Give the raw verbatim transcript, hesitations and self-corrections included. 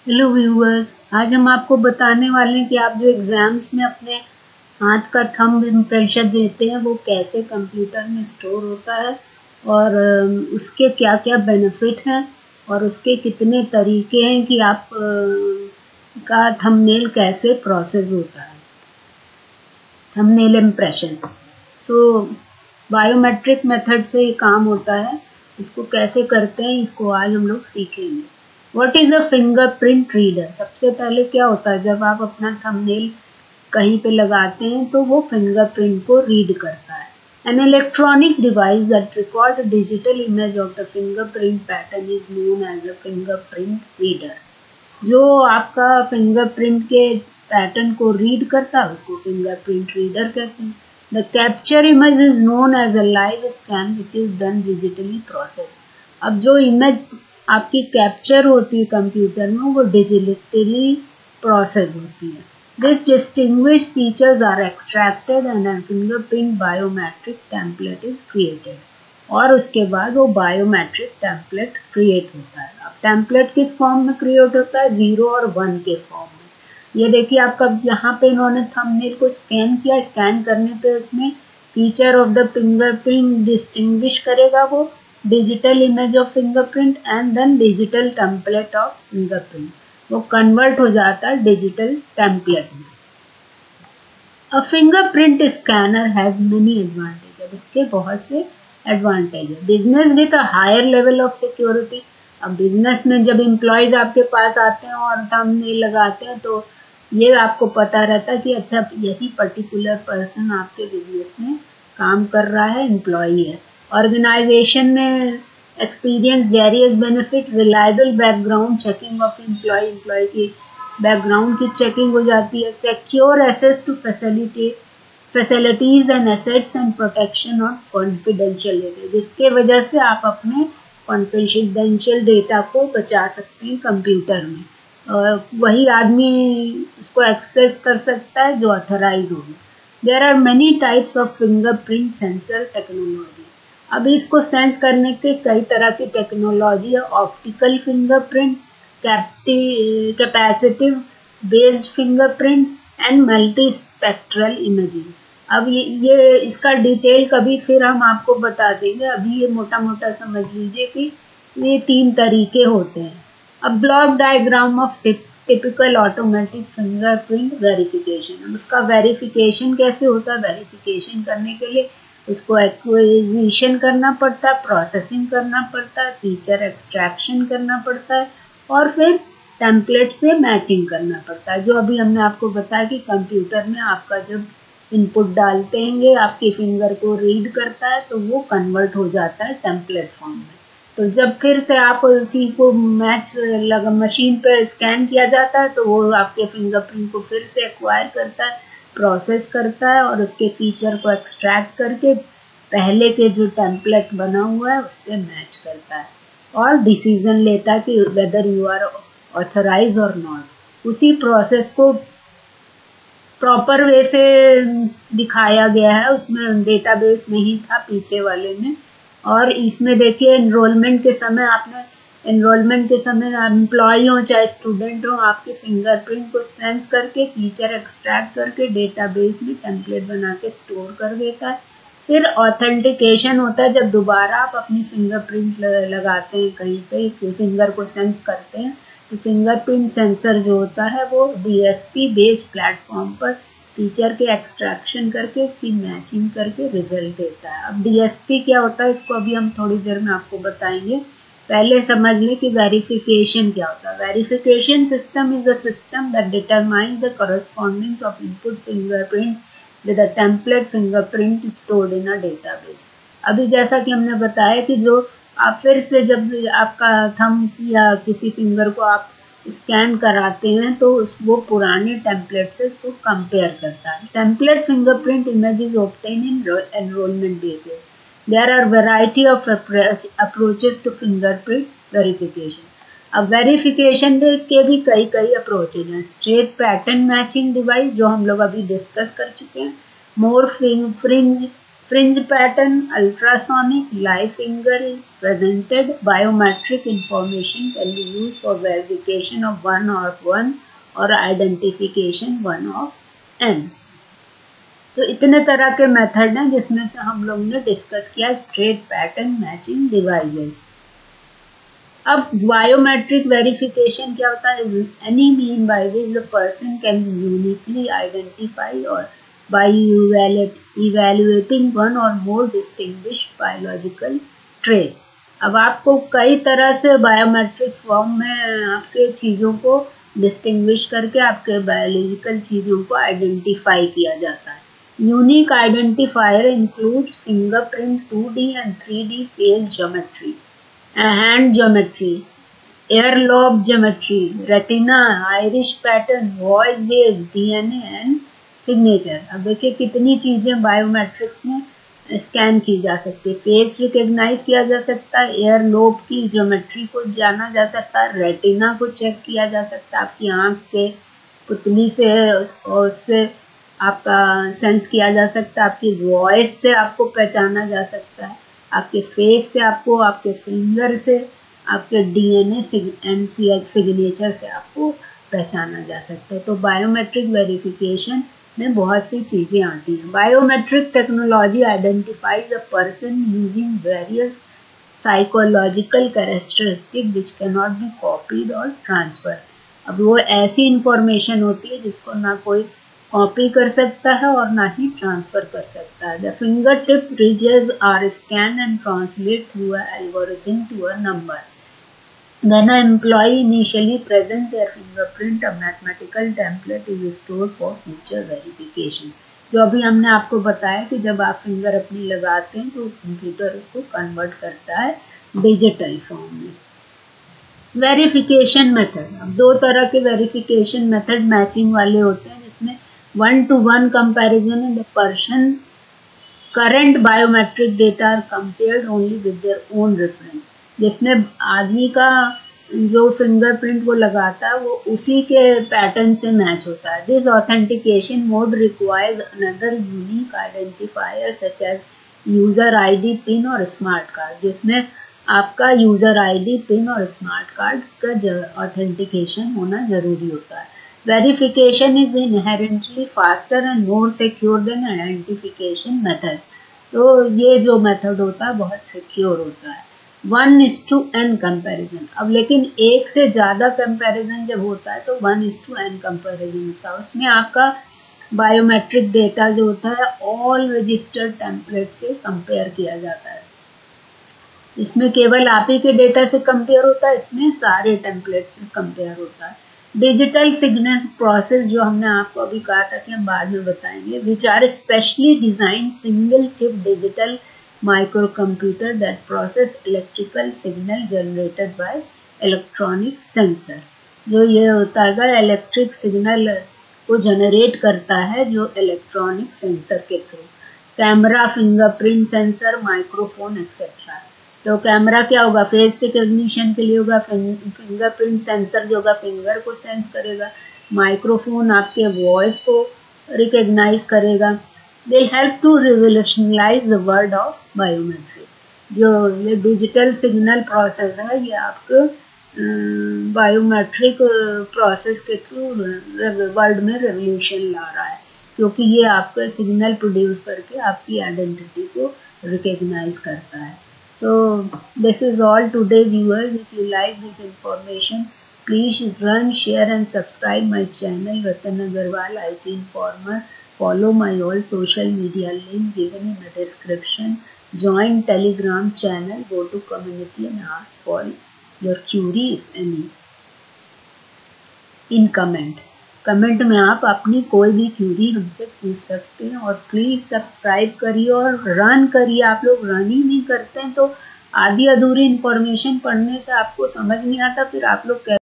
Hello viewers, आज हम आपको बताने वाले हैं कि आप जो एग्ज़ाम्स में अपने हाथ का थंब इम्प्रेशन देते हैं वो कैसे कंप्यूटर में स्टोर होता है और अम, उसके क्या क्या बेनिफिट हैं और उसके कितने तरीके हैं कि आप अ, का थंबनेल कैसे प्रोसेस होता है, thumbnail impression. So biometric method से ये काम होता है। इसको कैसे करते हैं इसको आज हम लोग सीखेंगे। What is a fingerprint reader? सबसे पहले क्या होता है, जब आप अपना थंबनेल कहीं पे लगाते हैं तो वो फिंगरप्रिंट को रीड करता है। An electronic device that records a digital image of the fingerprint pattern is known as a fingerprint reader. जो आपका फिंगरप्रिंट के पैटर्न को रीड करता है उसको फिंगरप्रिंट रीडर कहते हैं। The capture image is known as a live scan which is done digitally process. अब जो इमेज आपकी कैप्चर होती है कंप्यूटर में वो डिजिटली प्रोसेस होती है। This distinguished features are extracted and a fingerprint biometric template is created. और उसके बाद वो बायोमेट्रिक टेम्पलेट क्रिएट होता है। अब टेम्पलेट किस फॉर्म में क्रिएट होता है? जीरो और वन के फॉर्म में। ये देखिए आपका यहाँ पे इन्होंने थंबनेल को स्कैन किया। स्कैन करने पे उसमें feature of the fingerprint distinguish करेगा वो digital image of fingerprint and then digital template of fingerprint. वो कन्वर्ट हो जाता है डिजिटल टेम्पलेट में। A fingerprint scanner has many advantage. अब इसके बहुत से एडवांटेज है। Business with a higher level of security. अब बिजनेस में जब एम्प्लॉयज आपके पास आते हैं और थंबनेल लगाते हैं तो ये आपको पता रहता है कि अच्छा यही पर्टिकुलर पर्सन आपके बिजनेस में काम कर रहा है, एम्प्लॉई है। ऑर्गेनाइजेशन में experience various benefit, reliable background checking of employ, employ की बैकग्राउंड की चेकिंग हो जाती है। Secure access to facility facilities and assets and protection of confidential data, जिसके वजह से आप अपने कॉन्फिडेंशियल डेटा को बचा सकते हैं कंप्यूटर में। और वही आदमी इसको एक्सेस कर सकता है जो ऑथराइज होगा। There are many types of fingerprint sensor technology. अभी इसको सेंस करने के कई तरह की टेक्नोलॉजी है। Optical fingerprint, capacitive based fingerprint and multi spectral imaging. अब ये ये इसका डिटेल कभी फिर हम आपको बता देंगे। अभी ये मोटा मोटा समझ लीजिए कि ये तीन तरीके होते हैं। अब block diagram of typical automatic fingerprint verification. अब उसका वेरिफिकेशन कैसे होता है? वेरिफिकेशन करने के लिए उसको एक्विजिशन करना पड़ता है, प्रोसेसिंग करना पड़ता है, फीचर एक्सट्रैक्शन करना पड़ता है और फिर टेम्पलेट से मैचिंग करना पड़ता है। जो अभी हमने आपको बताया कि कंप्यूटर में आपका जब इनपुट डालते हैं आपकी फिंगर को रीड करता है तो वो कन्वर्ट हो जाता है टेम्पलेट फॉर्म में। तो जब फिर से आप उसी को मैच लगा मशीन पे स्कैन किया जाता है तो वो आपके फिंगरप्रिंट को फिर से एक्वायर करता है, प्रोसेस करता है और उसके फीचर को एक्सट्रैक्ट करके पहले के जो टेम्पलेट बना हुआ है उससे मैच करता है और डिसीजन लेता है कि वेदर यू आर ऑथराइज और नॉट। उसी प्रोसेस को प्रॉपर वे से दिखाया गया है, उसमें डेटाबेस नहीं था पीछे वाले में। और इसमें देखिए एनरोलमेंट के समय आपने एनरोलमेंट के समय एम्प्लॉय हो चाहे स्टूडेंट हो, आपके फिंगरप्रिंट को सेंस करके फीचर एक्सट्रैक्ट करके डेटाबेस में टेम्पलेट बना के स्टोर कर देता है। फिर ऑथेंटिकेशन होता है, जब दोबारा आप अपनी फिंगरप्रिंट लगाते हैं कहीं पे, फिंगर को सेंस करते हैं तो फिंगरप्रिंट सेंसर जो होता है वो डीएसपी बेस्ड प्लेटफॉर्म पर फीचर के एक्सट्रैक्शन करके उसकी मैचिंग करके रिजल्ट देता है। अब डीएसपी क्या होता है इसको अभी हम थोड़ी देर में आपको बताएंगे। पहले समझ लें कि वेरिफिकेशन क्या होता है। Verification system is a system that determines the correspondence of input fingerprint with a template fingerprint stored in a database. अभी जैसा कि हमने बताया कि जो आप फिर से जब आपका थंब या किसी फिंगर को आप स्कैन कराते हैं तो वो पुराने टेम्पलेट से उसको कंपेयर करता है। Template fingerprint image is obtain in enrolment basis. There are variety of approaches to fingerprint verification. अब वेरिफिकेशन के भी कई कई अप्रोचेज हैं। स्ट्रेट पैटर्न मैचिंग डिवाइस जो हम लोग अभी डिस्कस कर चुके हैं। More fringe Fringe pattern, ultrasonic, live finger is presented. Biometric information can be used for verification of one of one or identification one of n. तो इतने तरह के मेथड हैं जिसमें से हम लोग ने डिस्कस किया स्ट्रेट पैटर्न मैचिंग डिवाइसेस। अब बायोमेट्रिक वेरिफिकेशन क्या होता है? Is any mean by which the person can uniquely identify और by evaluating one or more distinguished biological trait। अब आपको कई तरह से बायोमेट्रिक फॉर्म में आपके चीज़ों को डिस्टिंग्विश करके आपके बायोलॉजिकल चीज़ों को आइडेंटिफाई किया जाता है। Unique identifier includes fingerprint, two D and three D face geometry, hand geometry, ear lobe geometry, retina, iris pattern, voice waves, DNA and signature. अब देखिए कितनी चीजें बायोमेट्रिक में स्कैन की जा सकती है। फेस रिकग्नाइज किया जा सकता है, एयर लोब की ज्योमेट्री को जाना जा सकता है, रेटिना को चेक किया जा सकता है, आपकी आंख के पुतली से और उससे आपका सेंस किया जा सकता है, आपकी वॉइस से आपको पहचाना जा सकता है, आपके फेस से आपको, आपके फिंगर से, आपके डीएनए एंड सिग्नेचर से आपको पहचाना जा सकता है। तो बायोमेट्रिक वेरिफिकेशन में बहुत सी चीजें आती हैं। Biometric technology identifies a person using various psychological characteristic which can not be copied और ट्रांसफर। अब वो ऐसी इंफॉर्मेशन होती है जिसको ना कोई कॉपी कर सकता है और ना ही ट्रांसफर कर सकता है। The finger tip ridges are scan and translate through a algorithm to a number. When an employee initially present their fingerprint, a mathematical template is stored for future verification। जो अभी हमने आपको बताया कि जब आप फिंगर अपनी लगाते हैं तो कंप्यूटर उसको कन्वर्ट करता है डिजिटल फॉर्म में। वेरिफिकेशन मेथड, अब दो तरह के वेरिफिकेशन मेथड मैचिंग वाले होते हैं जिसमें one to one comparison in the person current biometric data are compared only with their own reference, जिसमें आदमी का जो फिंगरप्रिंट वो लगाता है वो उसी के पैटर्न से मैच होता है। This authentication mode requires another unique identifier such as user ID, pin और स्मार्ट कार्ड, जिसमें आपका यूजर आईडी, पिन और स्मार्ट कार्ड का ऑथेंटिकेशन होना जरूरी होता है। Verification is inherently faster and more secure than identification method. तो ये जो मेथड होता है बहुत सिक्योर होता है। One is to N comparison, अब लेकिन एक से ज्यादा कंपेरिजन जब होता है तो one is to N comparison होता है। उसमें आपका बायोमेट्रिक डेटा जो होता है ऑल रजिस्टर्ड टेम्पलेट से कंपेयर किया जाता है। इसमें केवल आप ही के डेटा से कंपेयर होता है, इसमें सारे टेम्पलेट से कंपेयर होता है। डिजिटल सिग्नल प्रोसेस जो हमने आपको अभी कहा था कि हम बाद में बताएंगे, which are specially design single chip digital microcomputer that process electrical signal generated by electronic sensor। जो ये होता है इलेक्ट्रिक सिग्नल को जनरेट करता है जो इलेक्ट्रॉनिक सेंसर के through. Camera, fingerprint sensor, microphone etcetera. तो कैमरा क्या होगा? फेस रिकग्निशन के लिए होगा। फिंगरप्रिंट सेंसर जो होगा फिंगर को सेंस करेगा। माइक्रोफोन आपके वॉइस को रिकग्नाइज करेगा। will help to revolutionize the world of biometric। जो ये डिजिटल सिग्नल प्रोसेस है ये आपको बायोमेट्रिक प्रोसेस के थ्रू वर्ल्ड में रेवोल्यूशन ला रहा है, क्योंकि ये आपका सिग्नल प्रोड्यूस करके आपकी आइडेंटिटी को रिकग्नाइज करता है। So this is all today viewers. If you like this information please run, share and subscribe my channel Ratan Agarwal I T informer. Follow my all social media link given in the description. Join Telegram channel, go to community and ask for your query if any in comment. Comment में आप अपनी कोई भी Curie हमसे पूछ सकते हैं और प्लीज सब्सक्राइब करिए और रन करिए। आप लोग रन ही नहीं करते हैं तो आधी अधूरी इंफॉर्मेशन पढ़ने से आपको समझ नहीं आता, फिर आप लोग